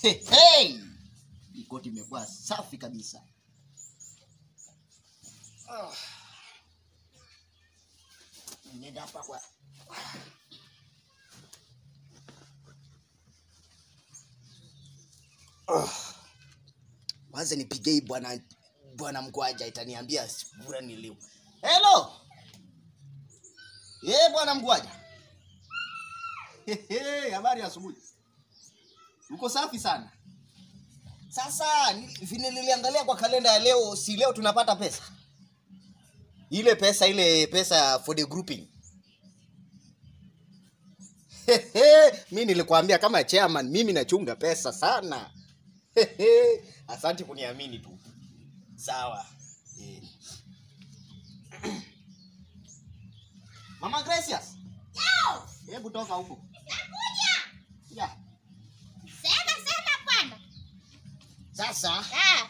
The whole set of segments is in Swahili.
Hey! Ikoti imekuwa safi kabisa. Nenda hapa kwa. Waze nipige bwana Mgwaja itaniambia bure niliu. Hello. Bwana Mgwaja. Habari asubuhi. Uko safi sana. Sasa niliangalia kwa kalenda ya leo, si leo tunapata pesa. Ile pesa for the grouping. Mimi nilikwambia kama chairman mimi nachunga pesa sana. Asante kuniamini tu. Sawa. Mama Gracious. Yo! Hebu toka huko. Nakuja. Ya. Sema bwana. Sasa.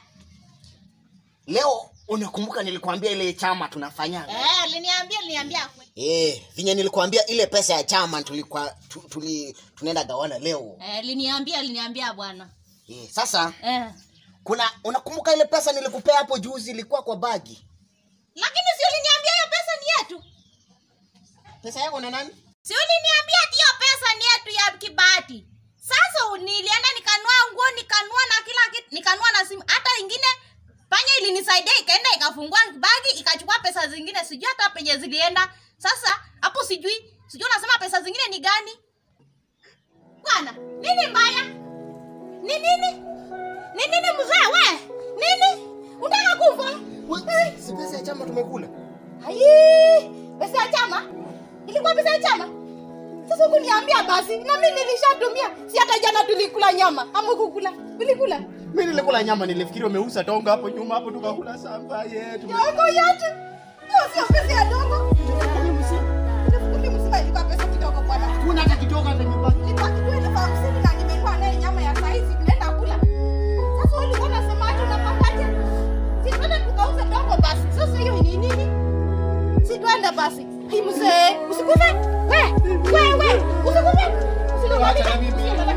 Leo unakumbuka nilikwambia ile chama tunafanya? Aliniambia kwa. Vinya nilikwambia ile pesa ya chama tunaenda gawana leo. Aliniambia bwana. Sasa. Unakumbuka ile pesa nilikupea hapo juzi ilikuwa kwa bagi? Lakini si uliniambia hiyo pesa ni yetu. Pesa yako na nani? Si uliniambia hiyo pesa ni yetu ya Kibati. Sasa nilienda nikanua nguo, nikanua na kila kitu, nikanua na simu. Hata ingine panya ilinisaidia ikaenda ikafungua bagi ikachukua pesa zingine, sijui hata penye zilienda. Sasa hapo sijui unasema pesa zingine ni gani? Bwana, nini mbaya? Ni nini mzee we? Nini? Unataka kufa? Si pesa ya chama tumekula. Pesa ya chama? Ilikuwa pesa ya chama? Sasa ukuniambia basi, na mimi nilishatumia. Si hata jana tulikula nyama, ama kukula. Ulikula? Mimi nilikula nyama, nilifikiri umeuza tonga hapo nyuma hapo tukakula samba yetu. Yako yetu. Sio pesa ya dongo. Tunafikiri msiba ilikuwa pesa kidogo bwana. Kuna hata kidogo hata nyumbani. Ilikuwa kidogo ile kwa msiba na nimekuwa naye nyama ya saizi tunaenda kula. Sasa ulikuwa unasema aje unapangaje? Si twende tukauze dongo basi. Sasa hiyo ni nini? Si twende basi. Mzee, usikufe. We, usikufe. Usikufe.